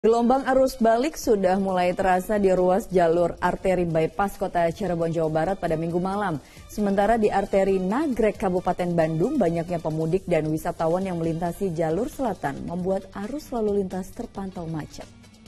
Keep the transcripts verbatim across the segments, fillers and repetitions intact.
Gelombang arus balik sudah mulai terasa di ruas jalur arteri bypass kota Cirebon, Jawa Barat pada Minggu malam. Sementara di arteri Nagrek, Kabupaten Bandung, banyaknya pemudik dan wisatawan yang melintasi jalur selatan membuat arus lalu lintas terpantau macet.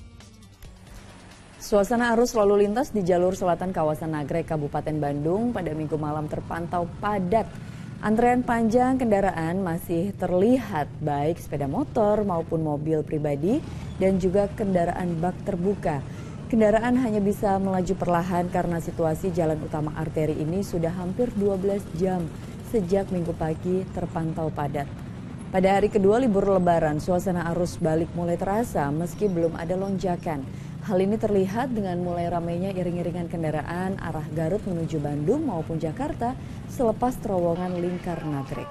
Suasana arus lalu lintas di jalur selatan kawasan Nagrek, Kabupaten Bandung pada Minggu malam terpantau padat. Antrean panjang kendaraan masih terlihat baik sepeda motor maupun mobil pribadi dan juga kendaraan bak terbuka. Kendaraan hanya bisa melaju perlahan karena situasi jalan utama arteri ini sudah hampir dua belas jam sejak Minggu pagi terpantau padat. Pada hari kedua libur Lebaran, suasana arus balik mulai terasa meski belum ada lonjakan. Hal ini terlihat dengan mulai ramainya iring-iringan kendaraan arah Garut menuju Bandung maupun Jakarta selepas terowongan lingkar Nagrek.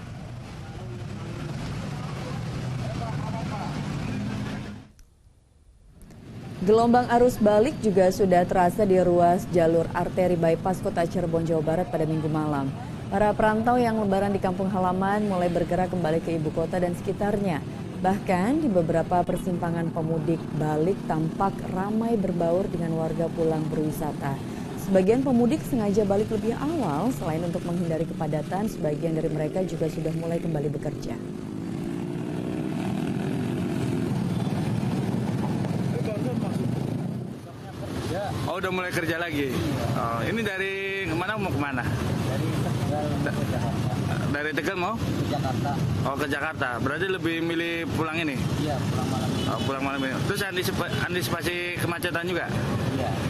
Gelombang arus balik juga sudah terasa di ruas jalur arteri bypass kota Cirebon, Jawa Barat pada Minggu malam. Para perantau yang lebaran di kampung halaman mulai bergerak kembali ke ibu kota dan sekitarnya. Bahkan di beberapa persimpangan pemudik balik tampak ramai berbaur dengan warga pulang berwisata. Sebagian pemudik sengaja balik lebih awal selain untuk menghindari kepadatan, sebagian dari mereka juga sudah mulai kembali bekerja. Oh, udah mulai kerja lagi. Oh, ini dari kemana mau kemana? Dari Tegal ke Jakarta. Dari Tegal mau? Ke Jakarta. Oh, ke Jakarta. Berarti lebih milih pulang ini? Iya, pulang malam ini. Oh, pulang malam ini. Terus antisipasi, antisipasi kemacetan juga? Iya.